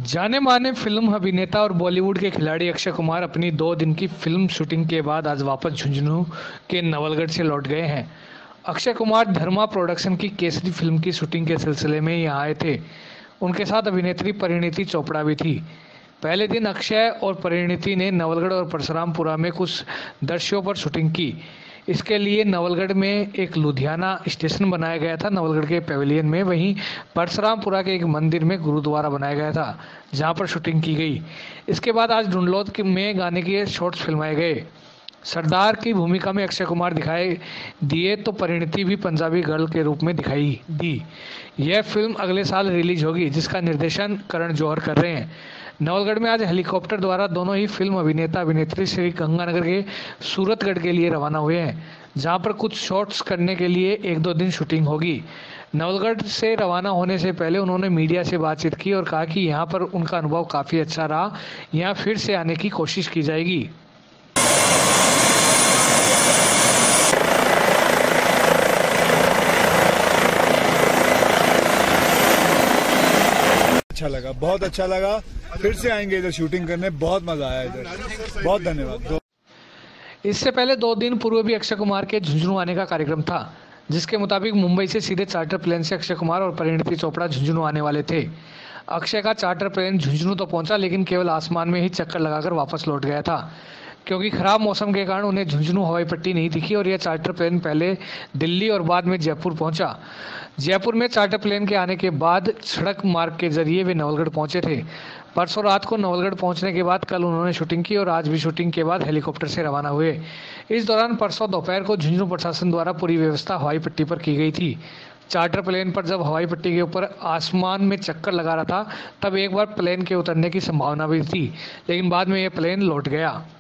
जाने माने फिल्म अभिनेता और बॉलीवुड के खिलाड़ी अक्षय कुमार अपनी 2 दिन की फिल्म शूटिंग के बाद आज वापस झुंझुनू के नवलगढ़ से लौट गए हैं। अक्षय कुमार धर्मा प्रोडक्शन की केसरी फिल्म की शूटिंग के सिलसिले में यहाँ आए थे। उनके साथ अभिनेत्री परिणीति चोपड़ा भी थी। पहले दिन अक्षय और परिणीति ने नवलगढ़ और परशुरामपुरा में कुछ दृश्यों पर शूटिंग की। इसके लिए नवलगढ़ में एक लुधियाना स्टेशन बनाया गया था, नवलगढ़ के पेविलियन में। वहीं परशुरामपुरा के एक मंदिर में गुरुद्वारा बनाया गया था, जहां पर शूटिंग की गई। इसके बाद आज ढूंढलोद में गाने के शॉट्स फिल्माए गए। सरदार की भूमिका में अक्षय कुमार दिखाई दिए तो परिणीति भी पंजाबी गर्ल के रूप में दिखाई दी। यह फिल्म अगले साल रिलीज होगी, जिसका निर्देशन करण जौहर कर रहे हैं। नवलगढ़ में आज हेलीकॉप्टर द्वारा दोनों ही फिल्म अभिनेता अभिनेत्री श्री गंगानगर के सूरतगढ़ के लिए रवाना हुए हैं, जहां पर कुछ शॉट्स करने के लिए 1-2 दिन शूटिंग होगी। नवलगढ़ से रवाना होने से पहले उन्होंने मीडिया से बातचीत की और कहा कि यहां पर उनका अनुभव काफ़ी अच्छा रहा। यहां फिर से आने की कोशिश की जाएगी। अच्छा लगा, बहुत अच्छा लगा। फिर से आएंगे इधर शूटिंग करने, बहुत मजा आया इधर। बहुत धन्यवाद। इससे पहले 2 दिन पूर्व भी अक्षय कुमार के झुंझुनू आने का कार्यक्रम था, जिसके मुताबिक मुंबई से सीधे चार्टर प्लेन से अक्षय कुमार और परिणीति चोपड़ा झुंझुनू आने वाले थे। अक्षय का चार्टर प्लेन झुंझुनू तो पहुंचा, लेकिन केवल आसमान में ही चक्कर लगाकर वापस लौट गया था, क्योंकि खराब मौसम के कारण उन्हें झुंझुनू हवाई पट्टी नहीं दिखी और यह चार्टर प्लेन पहले दिल्ली और बाद में जयपुर पहुंचा। जयपुर में चार्टर प्लेन के आने के बाद सड़क मार्ग के जरिए वे नवलगढ़ पहुंचे थे। परसों रात को नवलगढ़ पहुंचने के बाद कल उन्होंने शूटिंग की और आज भी शूटिंग के बाद हेलीकॉप्टर से रवाना हुए। इस दौरान परसों दोपहर को झुंझुनू प्रशासन द्वारा पूरी व्यवस्था हवाई पट्टी पर की गई थी। चार्टर प्लेन पर जब हवाई पट्टी के ऊपर आसमान में चक्कर लगा रहा था, तब एक बार प्लेन के उतरने की संभावना भी थी, लेकिन बाद में यह प्लेन लौट गया।